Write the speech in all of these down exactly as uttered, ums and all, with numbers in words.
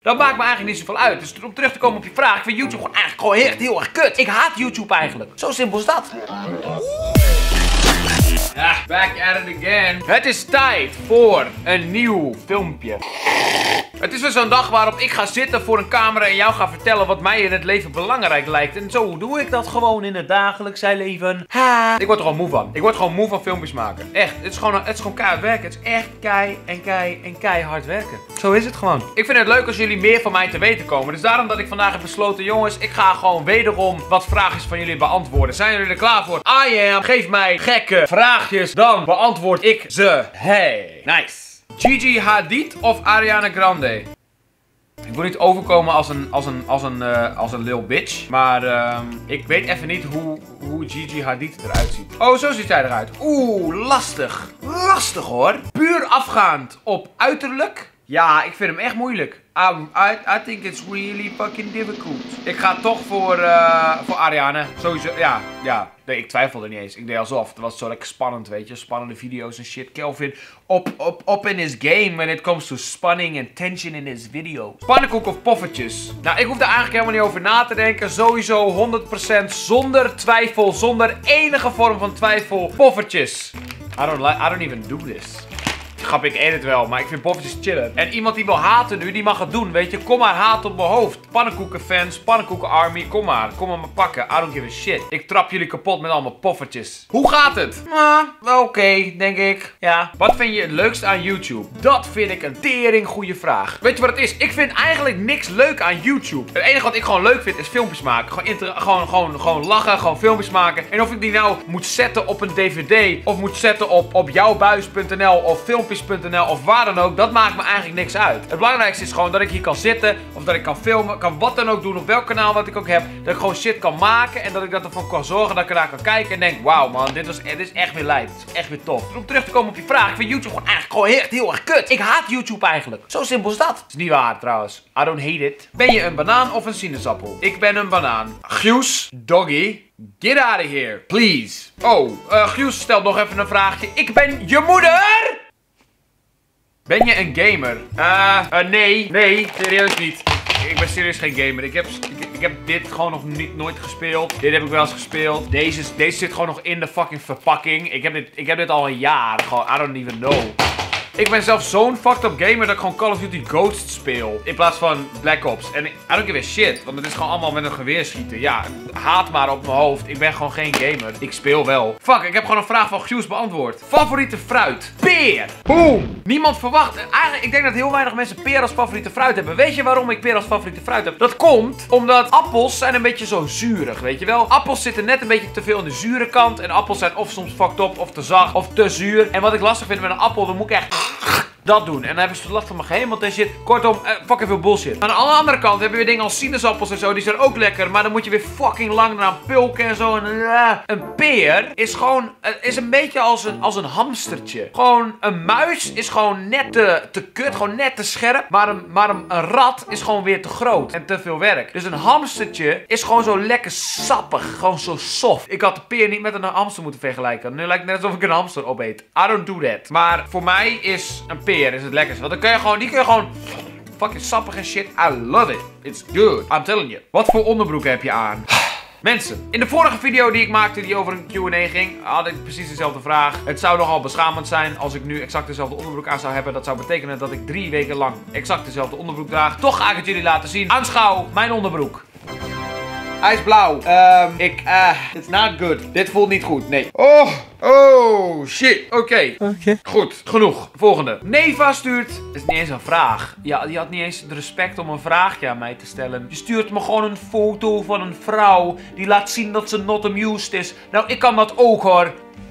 Dat maakt me eigenlijk niet zoveel uit. Dus om terug te komen op je vraag, ik vind YouTube gewoon eigenlijk gewoon echt heel erg kut. Ik haat YouTube eigenlijk. Zo simpel is dat. Ja, back at it again. Het is tijd voor een nieuw filmpje. Het is weer zo'n dag waarop ik ga zitten voor een camera en jou ga vertellen wat mij in het leven belangrijk lijkt. En zo doe ik dat gewoon in het dagelijkse leven. Ha. Ik word er gewoon moe van. Ik word gewoon moe van filmpjes maken. Echt, het is gewoon, het is gewoon keihard werken. Het is echt kei en kei en keihard werken. Zo is het gewoon. Ik vind het leuk als jullie meer van mij te weten komen. Dus daarom dat ik vandaag heb besloten, jongens, ik ga gewoon wederom wat vraagjes van jullie beantwoorden. Zijn jullie er klaar voor? I am. Geef mij gekke vraagjes, dan beantwoord ik ze. Hey, nice. Gigi Hadid of Ariana Grande? Ik wil niet overkomen als een, als een, als een, uh, als een lil bitch. Maar uh, ik weet even niet hoe, hoe Gigi Hadid eruit ziet. Oh, zo ziet zij eruit. Oeh, lastig. Lastig hoor. Puur afgaand op uiterlijk. Ja, ik vind hem echt moeilijk. Um, I, I think it's really fucking difficult. Ik ga toch voor, uh, voor Ariana. Sowieso, ja, ja. Nee, ik twijfelde niet eens. Ik deed alsof. Het was zo lekker spannend, weet je. Spannende video's en shit. Kelvin op, op, op in his game when it comes to spanning and tension in his video. Pannenkoek of poffertjes? Nou, ik hoef daar eigenlijk helemaal niet over na te denken. Sowieso honderd procent zonder twijfel, zonder enige vorm van twijfel. Poffertjes. I don't, like, I don't even do this. Grap, ik eet het wel, maar ik vind poffertjes chillen. En iemand die wil haten nu, die mag het doen, weet je. Kom maar, haat op mijn hoofd. Pannenkoekenfans, pannenkoeken-army, kom maar. Kom maar me pakken, I don't give a shit. Ik trap jullie kapot met allemaal poffertjes. Hoe gaat het? Ah, wel oké, okay, denk ik. Ja. Wat vind je het leukste aan YouTube? Dat vind ik een tering goede vraag. Weet je wat het is? Ik vind eigenlijk niks leuk aan YouTube. Het enige wat ik gewoon leuk vind, is filmpjes maken. Gewoon, gewoon, gewoon, gewoon lachen, gewoon filmpjes maken. En of ik die nou moet zetten op een D V D, of moet zetten op, op jouwbuis punt n l, of filmpjes punt n l of waar dan ook, dat maakt me eigenlijk niks uit. Het belangrijkste is gewoon dat ik hier kan zitten, of dat ik kan filmen, kan wat dan ook doen, op welk kanaal wat ik ook heb, dat ik gewoon shit kan maken en dat ik dat ervoor kan zorgen dat ik ernaar kan kijken en denk, wauw man, dit, was, dit is echt weer lijp, dit is echt weer tof. Dus om terug te komen op je vraag, ik vind YouTube gewoon eigenlijk gewoon echt heel erg kut. Ik haat YouTube eigenlijk. Zo simpel is dat. Is niet waar trouwens. I don't hate it. Ben je een banaan of een sinaasappel? Ik ben een banaan. Guus, doggy, get out of here, please. Oh, uh, Guus stelt nog even een vraagje. Ik ben je moeder! Ben je een gamer? Uh, uh, nee. Nee, serieus niet. Ik ben serieus geen gamer. Ik heb, ik, ik heb dit gewoon nog niet, nooit gespeeld. Dit heb ik wel eens gespeeld. Deze, deze zit gewoon nog in de fucking verpakking. Ik heb dit, ik heb dit al een jaar. Gewoon, I don't even know. Ik ben zelf zo'n fucked up gamer dat ik gewoon Call of Duty Ghosts speel. In plaats van Black Ops. En I don't give a shit. Want het is gewoon allemaal met een geweer schieten. Ja, haat maar op mijn hoofd. Ik ben gewoon geen gamer. Ik speel wel. Fuck, ik heb gewoon een vraag van Guus beantwoord. Favoriete fruit? Peer. Boom. Niemand verwacht. Eigenlijk, ik denk dat heel weinig mensen peer als favoriete fruit hebben. Weet je waarom ik peer als favoriete fruit heb? Dat komt omdat appels zijn een beetje zo zuurig, weet je wel? Appels zitten net een beetje te veel in de zure kant. En appels zijn of soms fucked up, of te zacht, of te zuur. En wat ik lastig vind met een appel, dan moet ik echt dat doen. En dan hebben ze last van mijn gehemeld en shit. Kortom, uh, fucking veel bullshit. Aan de andere kant hebben we weer dingen als sinaasappels en zo. Die zijn ook lekker. Maar dan moet je weer fucking lang eraan pulken en zo. En, uh, een peer is gewoon, uh, is een beetje als een, als een hamstertje. Gewoon, een muis is gewoon net te, te kut. Gewoon net te scherp. Maar, een, maar een, een rat is gewoon weer te groot. En te veel werk. Dus een hamstertje is gewoon zo lekker sappig. Gewoon zo soft. Ik had de peer niet met een hamster moeten vergelijken. Nu lijkt het net alsof ik een hamster opeet. I don't do that. Maar voor mij is een peer is het lekkerste. Want dan kun je gewoon, die kun je gewoon fucking sappig en shit. I love it. It's good. I'm telling you. Wat voor onderbroek heb je aan? Mensen, in de vorige video die ik maakte die over een Q en A ging, had ik precies dezelfde vraag. Het zou nogal beschamend zijn als ik nu exact dezelfde onderbroek aan zou hebben. Dat zou betekenen dat ik drie weken lang exact dezelfde onderbroek draag. Toch ga ik het jullie laten zien. Aanschouw mijn onderbroek. Hij is blauw. Um, ik, uh, it's not good. Dit voelt niet goed, nee. Oh, oh, shit. Oké. Okay. Oké. Okay. Goed, genoeg. Volgende. Neva stuurt, het is niet eens een vraag. Ja, die had niet eens het respect om een vraagje aan mij te stellen. Je stuurt me gewoon een foto van een vrouw die laat zien dat ze not amused is. Nou, ik kan dat ook hoor.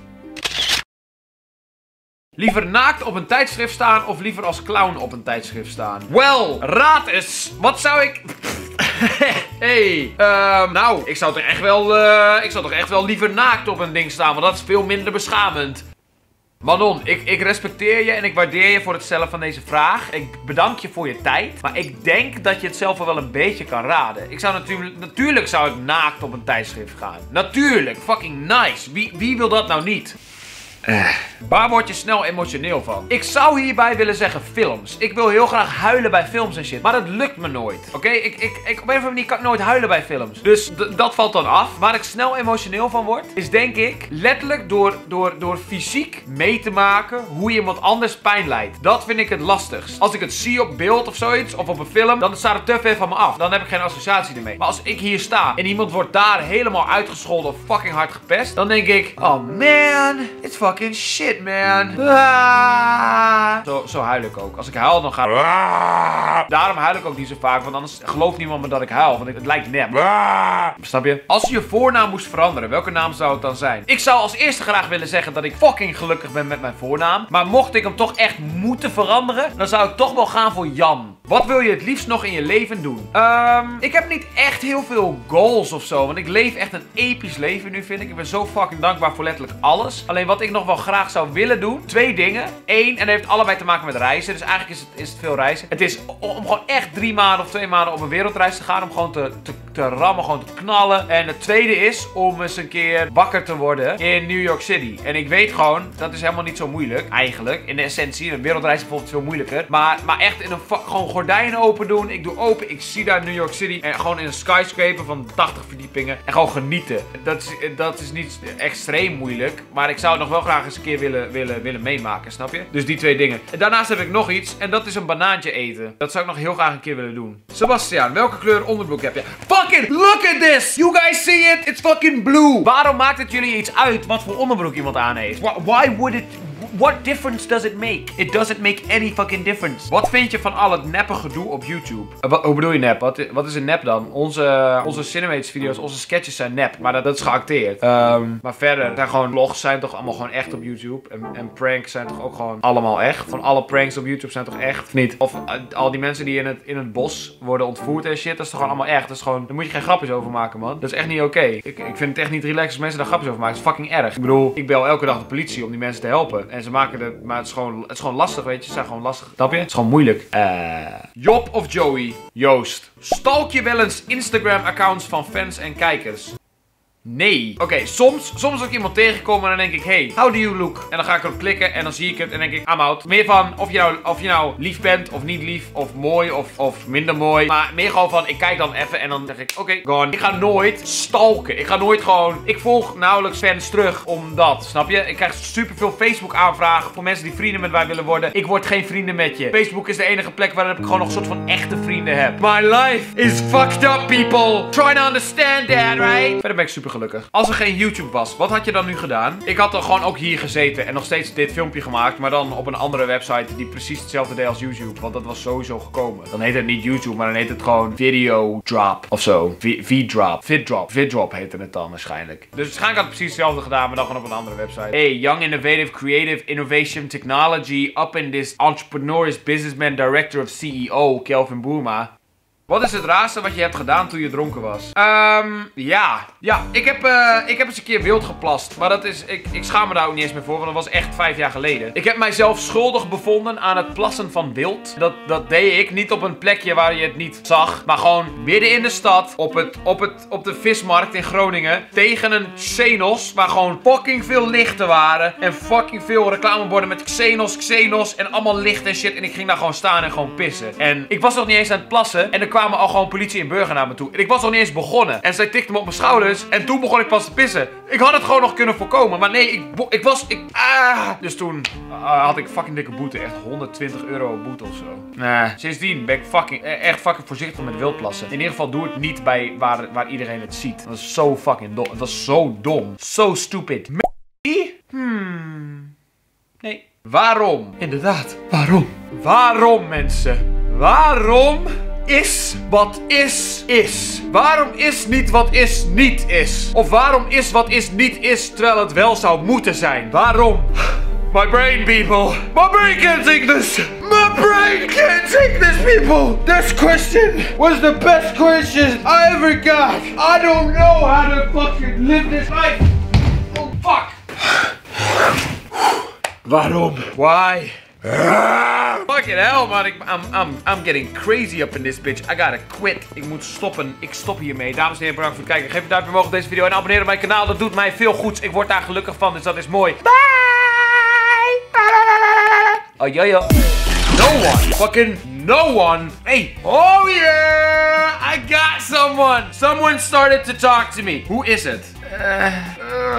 Liever naakt op een tijdschrift staan of liever als clown op een tijdschrift staan? Wel, raad eens. Wat zou ik... Hey, uh, nou, ik zou toch echt wel, uh, ik zou toch echt wel liever naakt op een ding staan, want dat is veel minder beschamend. Manon, ik, ik respecteer je en ik waardeer je voor het stellen van deze vraag. Ik bedank je voor je tijd, maar ik denk dat je het zelf wel een beetje kan raden. Ik zou natuurlijk, natuurlijk zou ik naakt op een tijdschrift gaan. Natuurlijk, fucking nice. Wie, wie wil dat nou niet? Uh. Waar word je snel emotioneel van? Ik zou hierbij willen zeggen films. Ik wil heel graag huilen bij films en shit. Maar dat lukt me nooit. Oké? Okay? Ik, ik, ik, op een of andere manier kan ik nooit huilen bij films. Dus dat valt dan af. Waar ik snel emotioneel van word, is denk ik letterlijk door, door, door fysiek mee te maken hoe iemand anders pijn lijdt. Dat vind ik het lastigst. Als ik het zie op beeld of zoiets, of op een film, dan staat het te ver van me af. Dan heb ik geen associatie ermee. Maar als ik hier sta en iemand wordt daar helemaal uitgescholden of fucking hard gepest, dan denk ik, oh man, it's fucking shit, man. Ah. Zo, zo huil ik ook. Als ik huil, dan ga ik... Ah. Daarom huil ik ook niet zo vaak, want anders gelooft niemand me dat ik huil, want het lijkt nep. Ah. Snap je? Als je je voornaam moest veranderen, welke naam zou het dan zijn? Ik zou als eerste graag willen zeggen dat ik fucking gelukkig ben met mijn voornaam. Maar mocht ik hem toch echt moeten veranderen, dan zou ik toch wel gaan voor Jan. Wat wil je het liefst nog in je leven doen? Um, ik heb niet echt heel veel goals of zo, want ik leef echt een episch leven nu, vind ik. Ik ben zo fucking dankbaar voor letterlijk alles. Alleen wat ik nog wel graag zou willen doen, twee dingen. Eén, en dat heeft allebei te maken met reizen. Dus eigenlijk is het, is het veel reizen. Het is om gewoon echt drie maanden of twee maanden op een wereldreis te gaan. Om gewoon te, te, te rammen, gewoon te knallen. En het tweede is om eens een keer wakker te worden in New York City. En ik weet gewoon, dat is helemaal niet zo moeilijk. Eigenlijk, in de essentie. Een wereldreis is bijvoorbeeld veel moeilijker. Maar, maar echt in een gewoon gordijnen open doen. Ik doe open, ik zie daar New York City. En gewoon in een skyscraper van tachtig verdiepingen. En gewoon genieten. Dat is, dat is niet extreem moeilijk. Maar ik zou het nog wel graag eens een keer willen, willen, willen meemaken, snap je? Dus die twee dingen. En daarnaast heb ik nog iets. En dat is een banaantje eten. Dat zou ik nog heel graag een keer willen doen. Sebastiaan, welke kleur onderbroek heb je? Fucking look at this! You guys see it? It's fucking blue! Waarom maakt het jullie iets uit wat voor onderbroek iemand aan heeft? Why, why would it... What difference does it make? It doesn't make any fucking difference. Wat vind je van al het neppe gedoe op YouTube? Uh, wat, hoe bedoel je nep? Wat, wat is een nep dan? Onze, onze Cinemates video's, onze sketches zijn nep. Maar dat, dat is geacteerd. Um, maar verder, zijn gewoon vlogs zijn toch allemaal gewoon echt op YouTube. En, en pranks zijn toch ook gewoon allemaal echt. Van alle pranks op YouTube zijn toch echt? Of niet? Of uh, al die mensen die in het, in het bos worden ontvoerd en shit. Dat is toch gewoon allemaal echt? Dat is gewoon, daar moet je geen grapjes over maken, man. Dat is echt niet oké. Okay. Ik, ik vind het echt niet relaxed als mensen daar grapjes over maken. Dat is fucking erg. Ik bedoel, ik bel elke dag de politie om die mensen te helpen. En ze maken het, maar het is gewoon, het is gewoon lastig, weet je. Ze zijn gewoon lastig. Snap je? Het is gewoon moeilijk. Uh... Job of Joey? Joost. Stalk je wel eens Instagram-accounts van fans en kijkers? Nee. Oké, okay, soms, soms ook iemand tegenkomen en dan denk ik, hey, how do you look? En dan ga ik erop klikken en dan zie ik het en denk ik, I'm out. Meer van of je nou, of je nou lief bent of niet lief, of mooi of, of minder mooi. Maar meer gewoon van, ik kijk dan even en dan zeg ik, oké, okay, gone. Ik ga nooit stalken. Ik ga nooit gewoon, ik volg nauwelijks fans terug omdat, snap je? Ik krijg superveel Facebook aanvragen voor mensen die vrienden met mij willen worden. Ik word geen vrienden met je. Facebook is de enige plek waar ik gewoon nog een soort van echte vrienden heb. My life is fucked up, people. Try to understand that, right? Verder ben ik super gelukkig. Als er geen YouTube was, wat had je dan nu gedaan? Ik had dan gewoon ook hier gezeten en nog steeds dit filmpje gemaakt, maar dan op een andere website die precies hetzelfde deed als YouTube, want dat was sowieso gekomen. Dan heet het niet YouTube, maar dan heet het gewoon Video Drop of zo. V-Drop. VidDrop. VidDrop heette het dan waarschijnlijk. Dus waarschijnlijk had ik precies hetzelfde gedaan, maar dan gewoon op een andere website. Hey, Young Innovative Creative Innovation Technology up in this entrepreneur's businessman director of C E O, Kelvin Boerma. Wat is het raarste wat je hebt gedaan toen je dronken was? Ehm, um, ja. Ja, ik heb, uh, ik heb eens een keer wild geplast. Maar dat is, ik, ik schaam me daar ook niet eens meer voor, want dat was echt vijf jaar geleden. Ik heb mijzelf schuldig bevonden aan het plassen van wild. Dat, dat deed ik niet op een plekje waar je het niet zag. Maar gewoon midden in de stad, op, het, op, het, op de vismarkt in Groningen. Tegen een Xenos, waar gewoon fucking veel lichten waren. En fucking veel reclameborden met Xenos, Xenos en allemaal licht en shit. En ik ging daar gewoon staan en gewoon pissen. En ik was nog niet eens aan het plassen. En er kwamen al gewoon politie en burger naar me toe. En ik was nog niet eens begonnen. En zij tikte me op mijn schouders. En toen begon ik pas te pissen. Ik had het gewoon nog kunnen voorkomen. Maar nee, ik, ik was... Ik, ah. Dus toen uh, had ik fucking dikke boete. Echt honderdtwintig euro boete of zo. Nah. Sindsdien ben ik fucking, echt fucking voorzichtig met wildplassen. In ieder geval doe het niet bij waar, waar iedereen het ziet. Dat is zo fucking dom. Het was zo dom. So stupid. Hmm. Nee. Waarom? Inderdaad. Waarom? Waarom, mensen? Waarom is wat is, is? Waarom is niet wat is, niet is? Of waarom is wat is, niet is, terwijl het wel zou moeten zijn? Waarom? My brain, people. My brain can't take this. My brain can't take this, people. This question was the best question I ever got. I don't know how to fucking live this life. Oh, fuck. Waarom? Why? Fucking hell, man. Ik, I'm, I'm, I'm getting crazy up in this bitch. I gotta quit. Ik moet stoppen. Ik stop hiermee. Dames en heren, bedankt voor het kijken. Geef een duimpje omhoog op deze video en abonneer op mijn kanaal. Dat doet mij veel goeds. Ik word daar gelukkig van, dus dat is mooi. Bye! Oh, ja, ja. No one. Fucking no one. Hey. Oh, yeah. I got someone. Someone started to talk to me. Who is it? Uh, uh,